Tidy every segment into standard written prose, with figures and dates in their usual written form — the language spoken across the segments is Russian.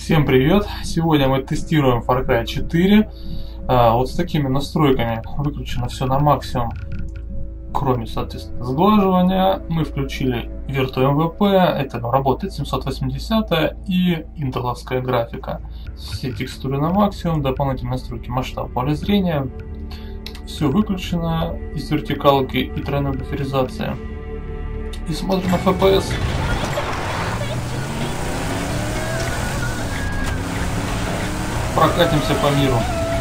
Всем привет! Сегодня мы тестируем Far Cry 4. Вот с такими настройками. Выключено все на максимум, кроме, соответственно, сглаживания. Мы включили VirtuMVP, это работает 780 и интеловская графика. Все текстуры на максимум, дополнительные настройки, масштаб поля зрения. Все выключено из вертикалки и тройной буферизации. И смотрим на FPS. Прокатимся по миру.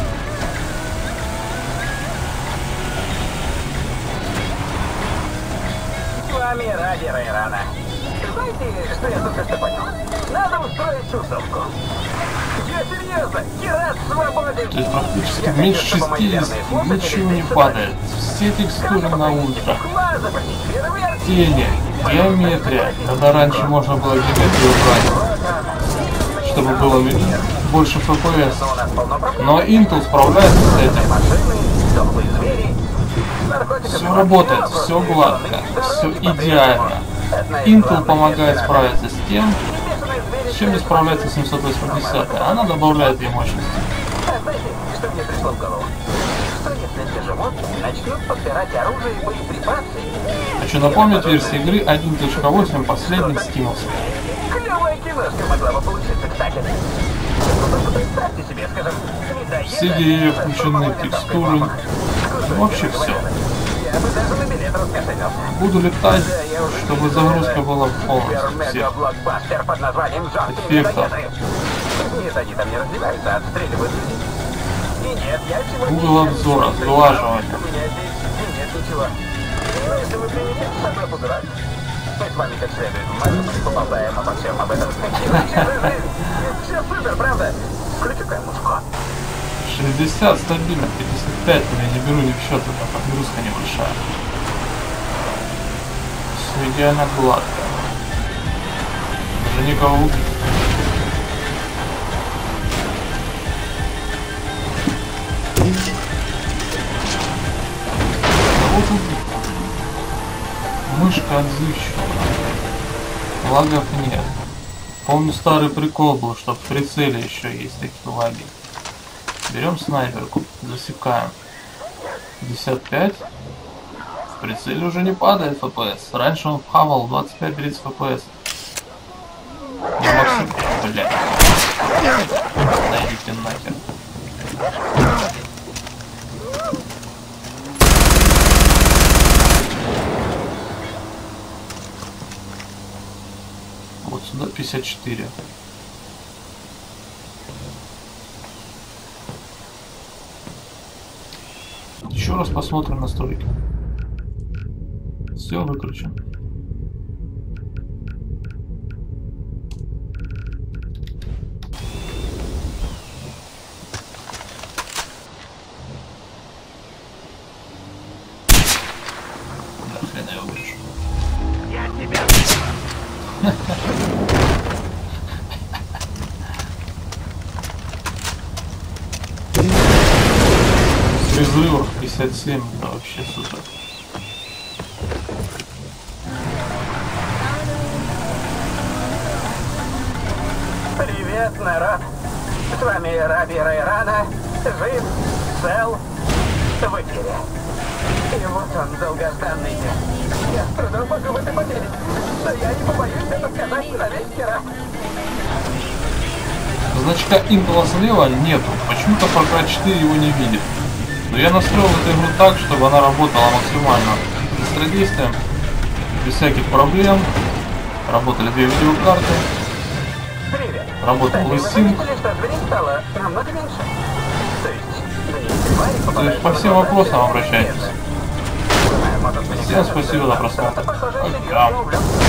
С вами Ради Райрана. Знаете, что я только что понял? Надо устроить тусовку. Я серьезно, Кират свободен. То есть практически меньше 60 ничего не падает. Все текстуры на ультра. Тени, геометрия. Когда раньше можно было геометрию убрать, чтобы было больше FPS. Но Intel справляется с этим. Все работает, все гладко, все идеально. Intel помогает справиться с тем, с чем не справляется 780. Она добавляет ей мощности. Знаете, что мне пришло в голову? Что если эти животные начнут подбирать оружие и боеприпасы? Хочу напомнить, версия игры 1.8 последний стимулс. Клевая киношка могла бы получиться, кстати. Представьте себе, скажем, Все деревья включены, текстуры, вообще все. Я бы даже на билет раскошелился. Буду летать, чтобы загрузка была полностью всех Блокбастер под названием эффектов. Нет, они там не раздеваются, а отстреливают людей. И нет, я сегодня... Угол обзора, сглаживание. У меня здесь нет ничего. Но если вы примете, то я буду рад. Мы с вами как следует поболтаем обо всем об этом. Все супер, правда? Включу-ка музыку. 60 стабильно, 55 я не беру ни в счет, это подгрузка небольшая. Все идеально гладко. Даже никого убить. Вот убить. Мышка отзывчивая. Лагов нет. Помню, старый прикол был, что в прицеле еще есть такие лаги. Берем снайперку, засекаем. 55. В прицеле уже не падает FPS. Раньше он хавал 25-30 FPS. Я максимум... Блядь. Да идите нахер. Вот сюда 54. Еще раз посмотрим настройки. Все выключено. Да хрена я выключу. Я тебя... Взрывов 57, это вообще супер. Привет, народ! С вами Раби Райрана. Жив, цел, в эфире. И вот он, долгожданный день. Я с трудом могу в это поверить, но я не побоюсь это сказать на весь Кират. Значка Intel слева нету. Почему-то Far Cry 4 его не видит. Но я настроил эту игру так, чтобы она работала максимально быстродействием, без всяких проблем. Работали две видеокарты. Привет. Работал Кстати, вы Вестинг. заметили, что зверей стало намного меньше? То есть по всем вопросам обращайтесь. Всем спасибо за просмотр. Пока.